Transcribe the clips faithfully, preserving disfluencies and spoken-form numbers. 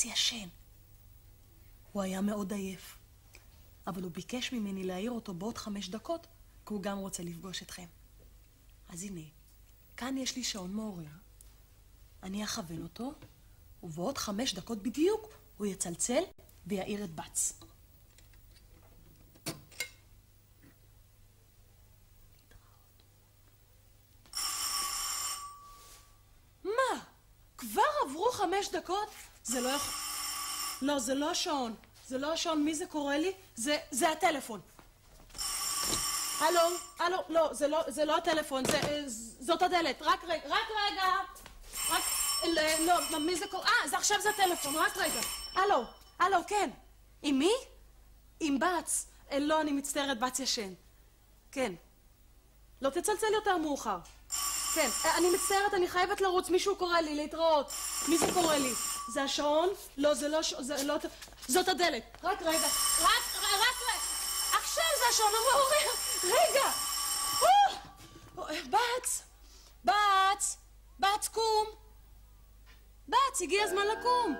בץ ישן. הוא היה מאוד עייף, אבל הוא ביקש ממני להעיר אותו בעוד חמש דקות, כי הוא גם רוצה לפגוש אתכם. אז הנה, כאן יש לי שעון מעורר. אני אכוון אותו, ובעוד חמש דקות בדיוק הוא יצלצל ויעיר את בץ. מה? כבר עברו חמש דקות? זה לא יכול... לא, זה לא השעון. זה לא השעון. מי זה קורא לי? זה, זה הטלפון. הלו, הלו, לא, זה לא, זה לא הטלפון, זה, זאת הדלת. רק רגע, רק רגע. רק, לא, מי זה קורא? אה, זה עכשיו זה הטלפון, רק רגע. הלו, הלו, כן. עם מי? עם בץ. לא, אני מצטערת, בץ ישן. כן. לא תצלצל יותר מאוחר. כן, אני מצטערת, אני חייבת לרוץ, מישהו קורא לי, להתראות. מי זה קורא לי? זה השעון? לא, זה לא שעון, זה לא... זאת הדלת. רק רגע, רק, רק רגע. עכשיו זה השעון המעורר. רגע. בץ, בץ, בץ, קום. בץ, הגיע הזמן לקום.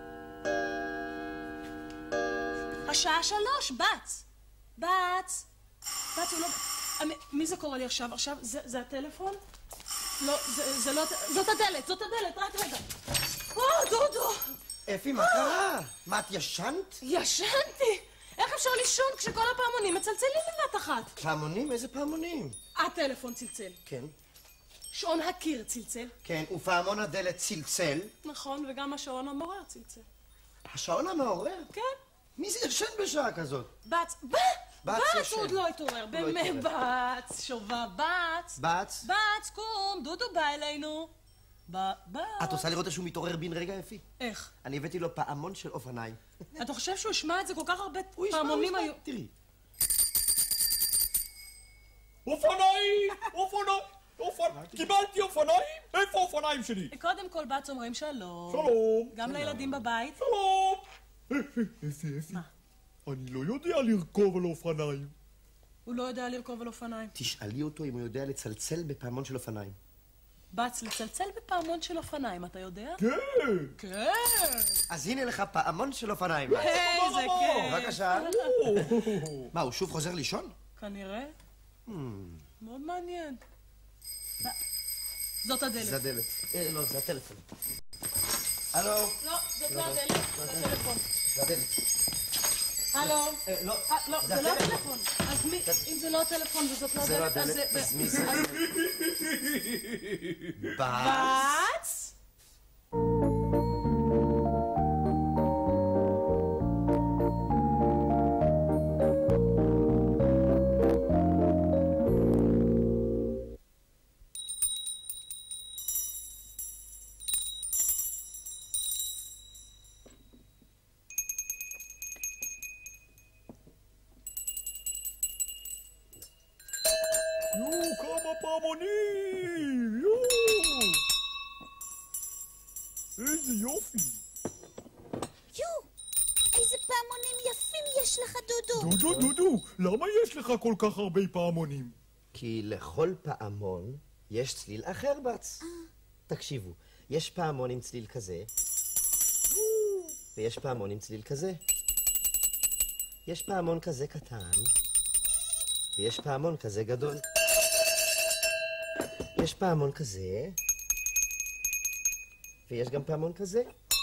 השעה שלוש, בץ. בץ. בץ, הוא לא... מי זה קורא לי עכשיו? עכשיו, זה, זה הטלפון? לא, זה, זה לא... זאת הדלת, זאת הדלת, רק רגע. או, דודו! אפי, מה קרה? מה, את ישנת? ישנתי! איך אפשר לישון כשכל הפעמונים מצלצלים בבת אחת? פעמונים? איזה פעמונים? הטלפון צלצל. כן. שעון הקיר צלצל. כן, ופעמון הדלת צלצל. נכון, וגם השעון המעורר צלצל. השעון המעורר? כן. מי זה ישן בשעה כזאת? בץ, בץ! בץ בץ, הוא עוד לא התעורר. באמת, בץ, שובה, בץ. בץ? בץ, קום, דודו בא אלינו. בץ. את רוצה לראות שהוא מתעורר בן רגע, אפי? איך? אני הבאתי לו פעמון של אופניים. אתה חושב שהוא ישמע את זה כל כך הרבה הוא ישמע, פעמונים הוא היו... ישמע, תראי. אופניים! אופניים! אופניים! קיבלתי אופניים? איפה האופניים שלי? קודם כל בץ אומרים שלום. שלום. גם לילדים בבית. שלום. אפי, אפי. מה? אני לא יודע לרכוב על אופניים. הוא לא יודע לרכוב על אופניים. תשאלי אותו אם הוא יודע לצלצל בפעמון של אופניים. בץ, לצלצל בפעמון של אופניים, אתה יודע? כן. כן. אז הנה לך פעמון של אופניים. איזה כיף. בבקשה. מה, הוא שוב חוזר לישון? כנראה. מאוד מעניין. זאת הדלת. זה הדלת. לא, זה הטלפון. הלו? לא, זאת לא הדלת, זה הטלפון. זה הדלת. הלו? לא, לא, זה לא הטלפון. אז מי, אם זה לא הטלפון וזאת לא זה לא הדלת, הדלת, אז מי זה? בץ? בץ? יו, כמה פעמונים! יו! איזה יופי! יו! איזה פעמונים יפים יש לך, דודו! דודו, דודו, למה יש לך כל כך הרבה פעמונים? כי לכל פעמון יש צליל אחר, בץ. תקשיבו, יש פעמון עם צליל כזה, ויש פעמון עם צליל כזה. יש פעמון כזה קטן, ויש פעמון כזה גדול. יש פעמון כזה, ויש גם פעמון כזה.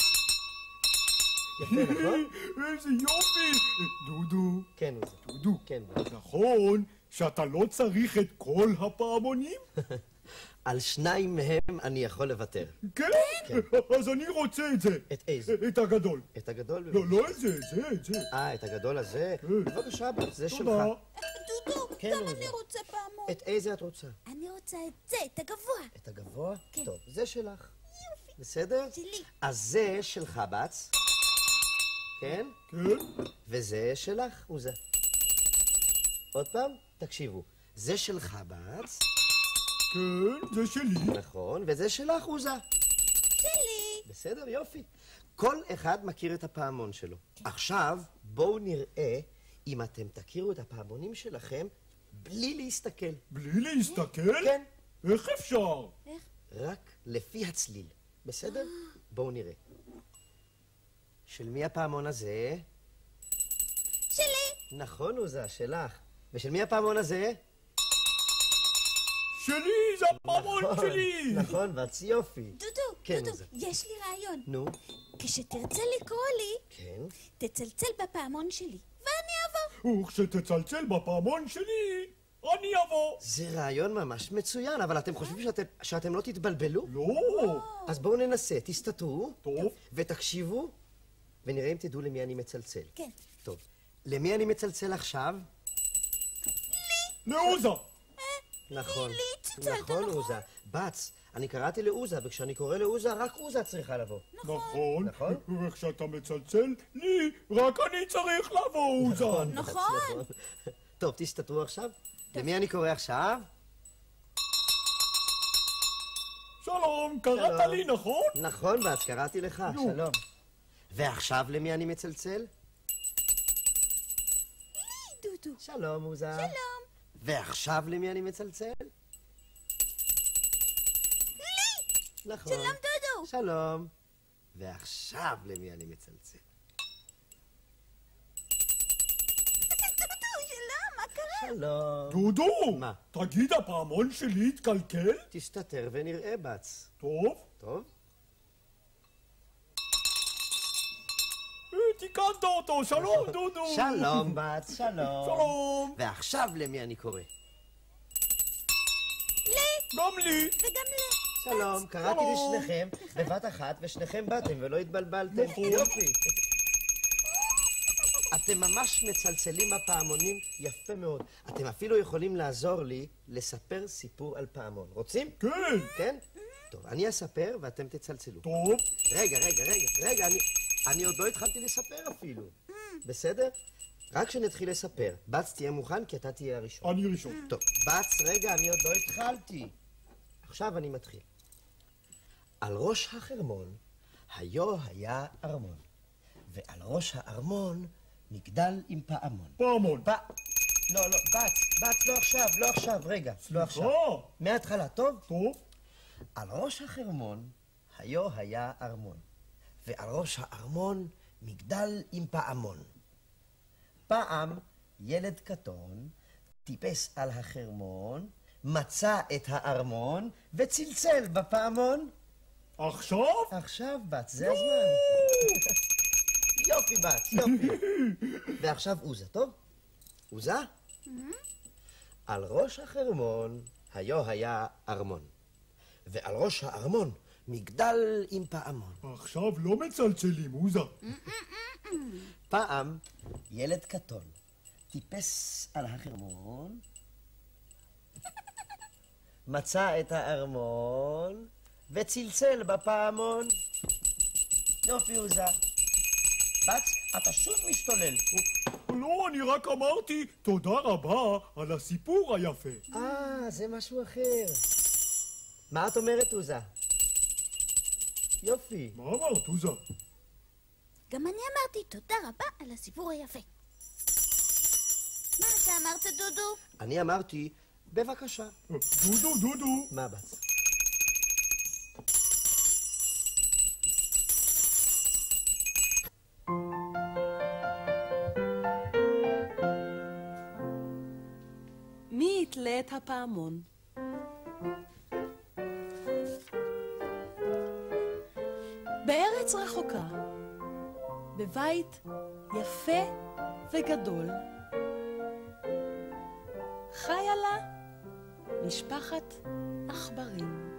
יפה, נכון? איזה יופי! דודו, כן, הוא זה. דודו, כן, בץ. נכון שאתה לא צריך את כל הפעמונים? על שניים מהם אני יכול לוותר. כן? אז אני רוצה את זה. את איזה? את הגדול. את הגדול? לא, לא את זה, זה, את זה. אה, את הגדול הזה? כן. בבקשה, בץ, זה שלך. תודה. דודו, כן, גם הוא אני זה. רוצה פעמון. את איזה את רוצה? אני רוצה את זה, את הגבוה. את הגבוה? כן. טוב, זה שלך. יופי. בסדר? שלי. אז זה שלך, בץ. כן? כן? וזה שלך, הוא זה. עוד פעם, תקשיבו. זה שלך, בץ. כן, זה שלי. נכון, וזה שלך, הוא זה. שלי. בסדר, יופי. כל אחד מכיר את הפעמון שלו. עכשיו, בואו נראה אם אתם תכירו את הפעמונים שלכם בלי להסתכל. בלי להסתכל? כן. איך אפשר? איך? רק לפי הצליל. בסדר? בואו נראה. של מי הפעמון הזה? שלי. נכון, עוזה, שלך. ושל מי הפעמון הזה? שלי, זה הפעמון נכון, שלי! נכון, בץ, יופי. דודו, כן, דודו, עוזה. יש לי רעיון. נו, כשתרצה לקרוא לי, כן. תצלצל בפעמון שלי, ואני אבוא. וכשתצלצל בפעמון שלי, אני אבוא. זה רעיון ממש מצוין, אבל אתם חושבים שאתם, שאתם לא תתבלבלו? לא. אז בואו ננסה, תסתתרו. טוב. ותקשיבו, ונראה אם תדעו למי אני מצלצל. כן. טוב, למי אני מצלצל עכשיו? לעוזה. נכון. לי צלצלת, נכון, נכון. עוזה. בץ, אני קראתי לעוזה, וכשאני קורא לעוזה, רק עוזה צריכה לבוא. נכון. נכון. וכשאתה מצלצל, לי, רק אני צריך לבוא, עוזה. בץ, נכון. טוב, תסתתרו עכשיו. למי אני קורא עכשיו? שלום, קראת שלום. לי, נכון? נכון, בץ, קראתי לך, נו. שלום. ועכשיו למי אני מצלצל? דודו. שלום, עוזה. שלום. ועכשיו למי אני מצלצל? נכון. שלום, דודו. שלום. ועכשיו למי אני מצלצל? דודו, שלום, מה קרה? שלום. דודו! מה? תגיד, הפעמון שלי התקלקל? תסתתר ונראה, בץ. טוב. טוב? אה, תיקנת אותו, שלום, דודו. שלום, בץ, שלום. שלום. ועכשיו למי אני קורא? לי, גם לי. וגם לי. שלום, קראתי שלום. לשניכם בבת אחת ושניכם באתם ולא התבלבלתם. נכון. יופי. אתם ממש מצלצלים בפעמונים יפה מאוד. אתם אפילו יכולים לעזור לי לספר סיפור על פעמון. רוצים? כן. כן? טוב, אני אספר ואתם תצלצלו. טוב. רגע, רגע, רגע, רגע, אני, אני עוד לא התחלתי לספר אפילו. בסדר? רק כשנתחיל לספר. בץ, תהיה מוכן כי אתה תהיה הראשון. אני ראשון. טוב, בץ, רגע, אני עוד לא התחלתי. עכשיו אני מתחיל. על ראש החרמון היו היה ארמון, ועל ראש הארמון מגדל עם פעמון. פעמון. פ... לא, לא, בץ, בץ, לא עכשיו, לא עכשיו, רגע, לא עכשיו. סליחה. מההתחלה, טוב? טוב. על ראש החרמון היו היה ארמון, ועל ראש הארמון מגדל עם פעמון. פעם ילד קטון טיפס על החרמון, מצא את הארמון וצלצל בפעמון. עכשיו? עכשיו, בץ, זה הזמן. יופי, בץ, יופי. ועכשיו עוזה, טוב? עוזה? על ראש החרמון היו היה ארמון, ועל ראש הארמון מגדל עם פעמון. עכשיו לא מצלצלים, עוזה. פעם ילד קטון טיפס על החרמון, מצא את הארמון וצלצל בפעמון. יופי, עוזה. בץ, אתה שוב משתולל. לא, אני רק אמרתי תודה רבה על הסיפור היפה. אה, זה משהו אחר. מה את אומרת, עוזה? יופי. מה אמרת, עוזה? גם אני אמרתי תודה רבה על הסיפור היפה. מה אתה אמרת, דודו? אני אמרתי, בבקשה. דודו, דודו. מה, בץ? מי יתלה את הפעמון? בארץ רחוקה, בבית יפה וגדול, חיה לה משפחת עכברים.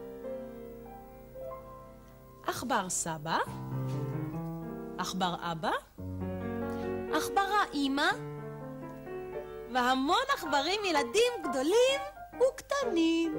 עכבר סבא, עכבר אבא, עכברה אמא, והמון עכברים ילדים גדולים וקטנים.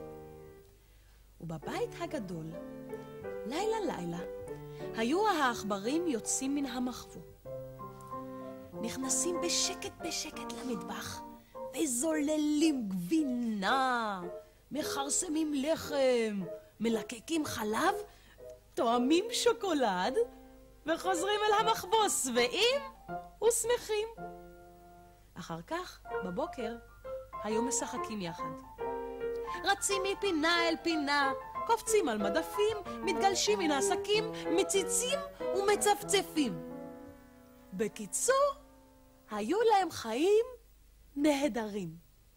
ובבית הגדול, לילה לילה, היו העכברים יוצאים מן המחבוא. נכנסים בשקט בשקט למטבח, וזוללים גבינה, מכרסמים לחם, מלקקים חלב, טועמים שוקולד, וחוזרים אל המחבוא שבעים ושמחים. אחר כך, בבוקר, היו משחקים יחד. רצים מפינה אל פינה, קופצים על מדפים, מתגלשים מן העסקים, מציצים ומצפצפים. בקיצור, היו להם חיים נהדרים.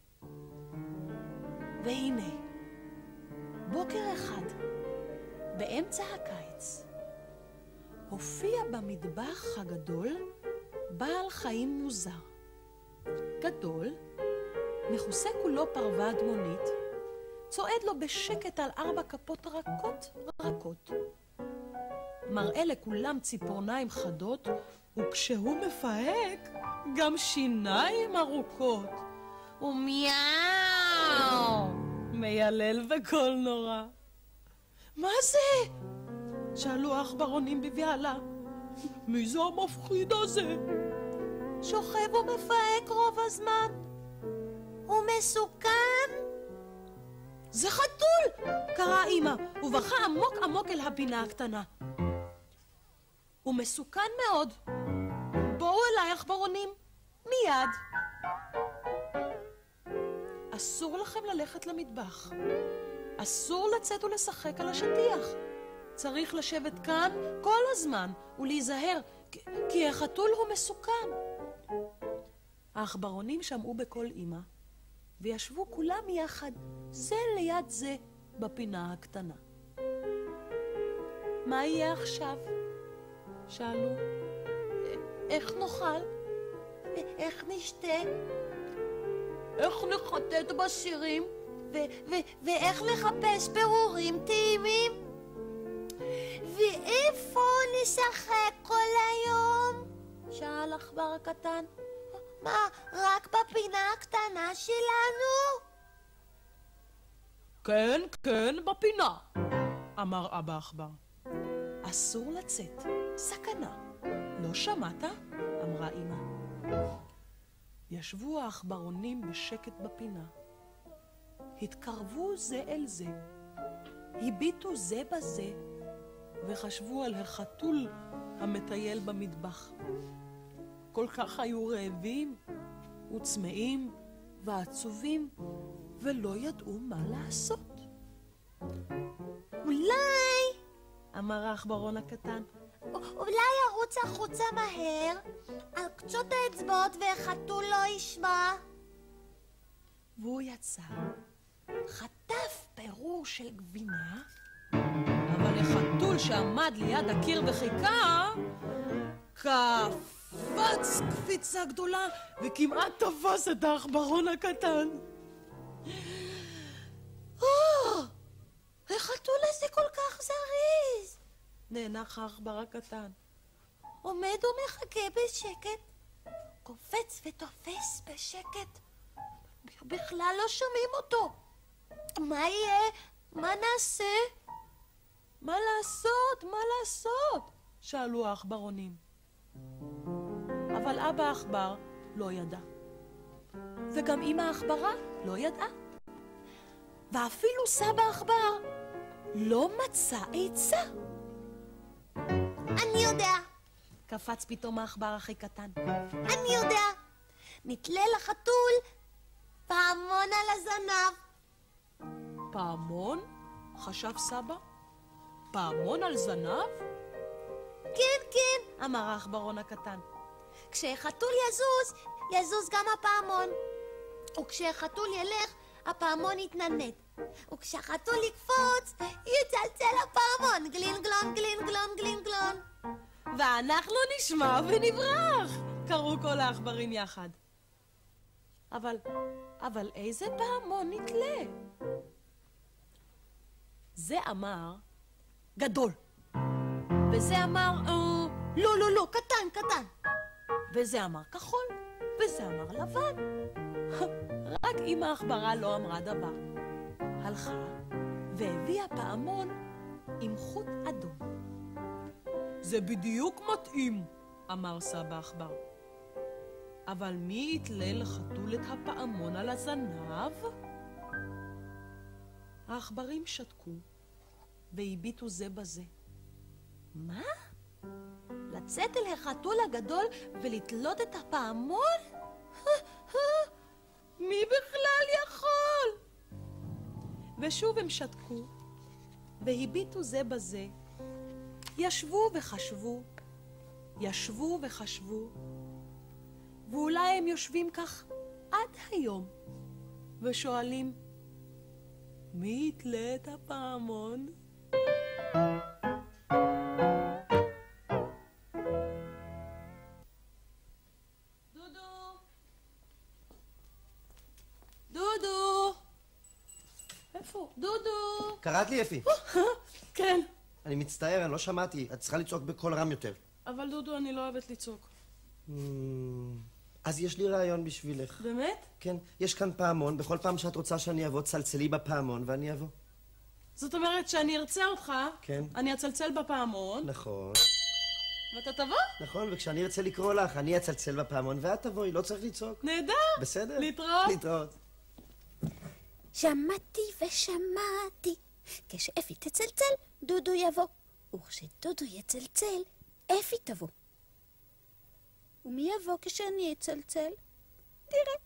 והנה, בוקר אחד, באמצע הקיץ, הופיע במטבח הגדול בעל חיים מוזר. גדול, מכוסה כולו פרווה אדמונית, צועד לו בשקט על ארבע כפות רכות רכות. מראה לכולם ציפורניים חדות, וכשהוא מפהק, גם שיניים ארוכות. ומיאו! מיילל בקול נורא. מה זה? שאלו העכברונים בבהלה. מי זה המפחיד הזה? שוכב ומפהק רוב הזמן. הוא מסוכן? זה חתול! קראה אמא, ובכה עמוק עמוק אל הפינה הקטנה. הוא מסוכן מאוד. בואו אליי, עכברונים, מיד. אסור לכם ללכת למטבח. אסור לצאת ולשחק על השטיח. צריך לשבת כאן כל הזמן ולהיזהר, כי החתול הוא מסוכן. העכברונים שמעו בקול אמא, וישבו כולם יחד, זה ליד זה, בפינה הקטנה. מה יהיה עכשיו? שאלו. איך נאכל? איך נשתה? איך נחטט בסירים? ואיך לחפש פירורים טעימים? ואיפה נשחק כל היום? שאל עכבר הקטן. מה, רק בפינה הקטנה שלנו? כן, כן, בפינה, אמר אבא עכבר. אסור לצאת, סכנה. לא שמעת? אמרה אמא. ישבו העכברונים בשקט בפינה. התקרבו זה אל זה, הביטו זה בזה, וחשבו על החתול המטייל במטבח. כל כך היו רעבים וצמאים ועצובים, ולא ידעו מה לעשות. אולי, אמר העכברון הקטן, אולי ירוץ החוצה מהר, על קצות האצבעות והחתול לא ישמע. והוא יצא, חטף פירור של גבינה, אבל החתול שעמד ליד הקיר וחיכה, קפץ קפיצה גדולה וכמעט תפס את העכברון הקטן. החתול הזה כל כך זריז, נאנח העכבר הקטן. עומד ומחכה בשקט, קופץ ותופס בשקט, בכלל לא שומעים אותו. מה יהיה? מה נעשה? מה לעשות? מה לעשות? שאלו העכברונים. אבל אבא העכבר לא ידע. וגם אמא העכברה לא ידעה. ואפילו סבא העכבר לא מצא עצה. אני יודע. קפץ פתאום העכבר הכי קטן. אני יודע. נתלה לחתול פעמון על הזנב. פעמון? חשב סבא. פעמון על זנב? כן, כן, אמר העכברון הקטן. כשחתול יזוז, יזוז גם הפעמון. וכשחתול ילך, הפעמון יתננת. וכשהחתול יקפוץ, יצלצל הפעמון. גלינגלון, גלינגלון, גלינגלון. ואנחנו נשמע ונברח, קראו כל העכברים יחד. אבל, אבל איזה פעמון נתלה? זה אמר גדול. וזה אמר, אה, לא, לא, לא, קטן, קטן. וזה אמר כחול, וזה אמר לבן. רק אמא העכברה לא אמרה דבר. הלכה והביאה פעמון עם חוט אדום. זה בדיוק מתאים, אמר סבא עכבר. אבל מי יתלה לחתול את הפעמון על הזנב? העכברים שתקו והביטו זה בזה. מה? לצאת אל החתול הגדול ולתלות את הפעמון? מי בכלל יכול? ושוב הם שתקו והביטו זה בזה. ישבו וחשבו, ישבו וחשבו, ואולי הם יושבים כך עד היום, ושואלים, מי יתלה את הפעמון? דודו! דודו! איפה? דודו! קראת לי, אפי? כן. אני מצטער, אני לא שמעתי. את צריכה לצעוק בקול רם יותר. אבל דודו, אני לא אוהבת לצעוק. אז יש לי רעיון בשבילך. באמת? כן, יש כאן פעמון. בכל פעם שאת רוצה שאני אבוא, צלצלי בפעמון ואני אבוא. זאת אומרת שאני ארצה אותך, כן. אני אצלצל בפעמון, נכון. ואתה תבוא? נכון, וכשאני ארצה לקרוא לך, אני אצלצל בפעמון ואת תבואי, לא צריך לצעוק. נהדר. בסדר? להתראות. להתראות. שמעתי ושמעתי, כשאפי תצלצל, דודו יבוא. וכשדודו יצלצל, אפי תבוא. ומי יבוא כשאני אצלצל? תראה.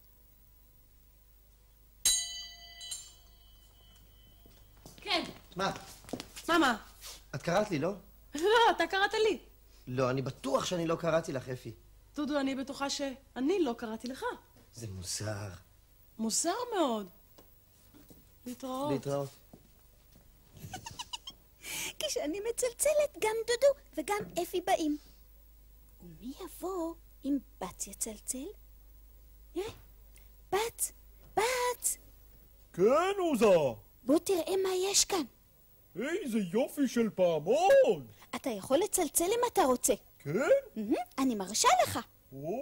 כן. מה? מה, מה? את קראת לי, לא? לא, אתה קראת לי. לא, אני בטוח שאני לא קראתי לך, אפי. דודו, אני בטוחה שאני לא קראתי לך. זה מוזר. מוזר מאוד. להתראות. להתראות. כשאני מצלצלת, גם דודו וגם אפי באים. ומי יבוא אם בת יצלצל? נראה, בת, בת. כן, עוזה. בוא תראה מה יש כאן. איזה יופי של פעמון. אתה יכול לצלצל אם אתה רוצה. כן? מהמם, אני מרשה לך. או,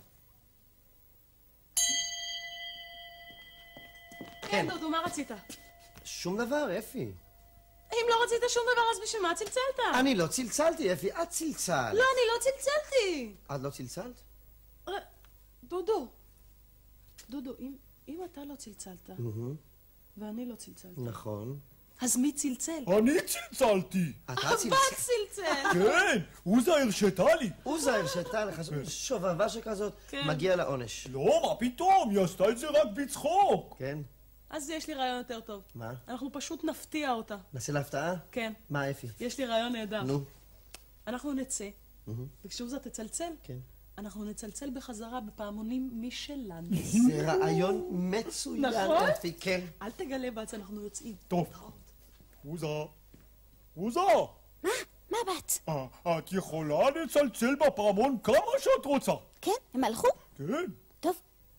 כן, דודו, מה רצית? שום דבר, אפי. אם לא רצית שום דבר, אז בשביל מה צלצלת? אני לא צלצלתי, אפי, את צלצלת. לא, אני לא צלצלתי. את לא צלצלת? ר- דודו, דודו, אם, אם אתה לא צלצלת, ואני לא צלצלתי, נכון. אז מי צלצל? אני צלצלתי. אתה הבת צלצלת? צלצל. כן, עוזה הרשתה לי. עוזה הרשתה לך, שובבה שכזאת, כן. מגיע לעונש. לא, מה פתאום? היא עשתה את זה רק בצחוק. כן? אז יש לי רעיון יותר טוב. מה? אנחנו פשוט נפתיע אותה. נעשה להפתעה? כן. מה, אפי? יש לי רעיון נהדר. נו. אנחנו נצא, וכשעוזה תצלצל, כן. אנחנו נצלצל בחזרה בפעמונים משלנו. זה רעיון מצוין, נכון? אפי, כן. אל תגלה בעצם, אנחנו יוצאים. טוב. עוזה. עוזה. מה? מה בת? אה, את יכולה לצלצל בפעמון כמה שאת רוצה. כן, הם הלכו? כן. טוב.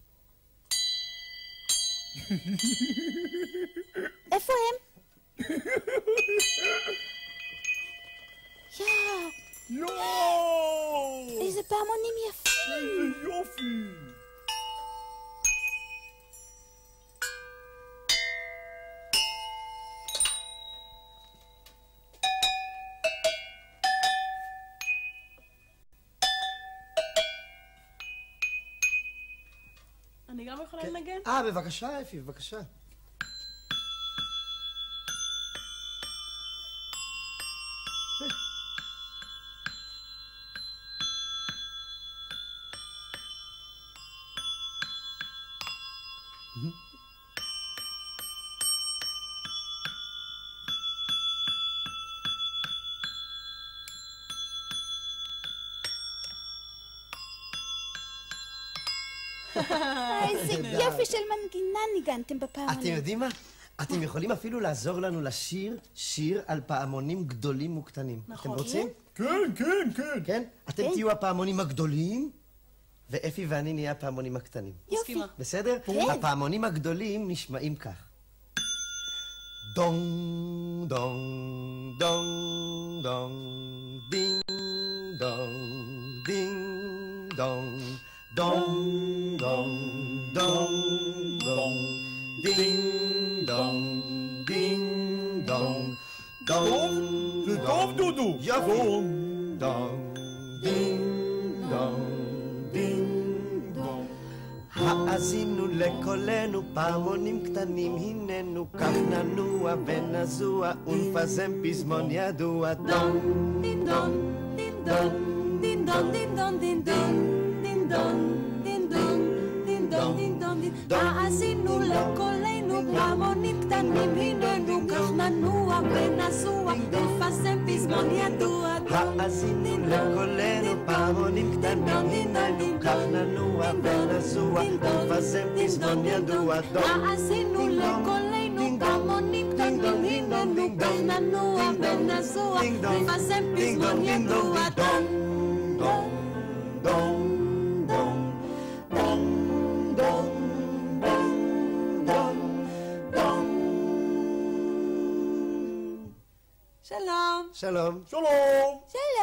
איפה הם? יואו, יואו! איזה פעמונים יפים. איזה יופי! אני גם יכולה לנגן? אה, בבקשה, אפי, בבקשה. איזה יופי של מנגינה ניגנתם אתם בפעמונים. יודעים מה? אתם יכולים אפילו לעזור לנו לשיר שיר על פעמונים גדולים וקטנים. נכון. אתם רוצים? כן, כן, כן. כן? אתם כן. תהיו הפעמונים הגדולים, ואפי ואני נהיה הפעמונים הקטנים. יופי. מסכימה. בסדר? כן. הפעמונים הגדולים נשמעים כך. דונג, דונג, דונג, דונג, דינג, דונג, דינג, דונג, דונג, דונג, דונג, דונג, דינג, דונג, דינג, דונג, דונג, זה טוב, דודו. יופי. דונג. דונג, דינג, דונג, דינג, דונג. האזינו לקולנו, פעמונים קטנים הננו, כך ננוע ונזוע ונפזם פזמון ידוע. דונג, דין דון, דין דון, דין דון, דין דון, דין דון, דין דון, דין דון, דין דון, דין דון, דין. האזינו לקולנו, פעמונים קטנים הננו, כך ננוע ונזוע, נפזם פזמון ידוע. האזינו לקולנו פעמונים קטנים הננו, כך ננוע ונזוע, נפזם פזמון ידוע. האזינו לקולנו פעמונים קטנים הננו, ננוע ונזוע, נפזם פזמון ידוע. דום דום דום שלום. שלום. שלום! שלום.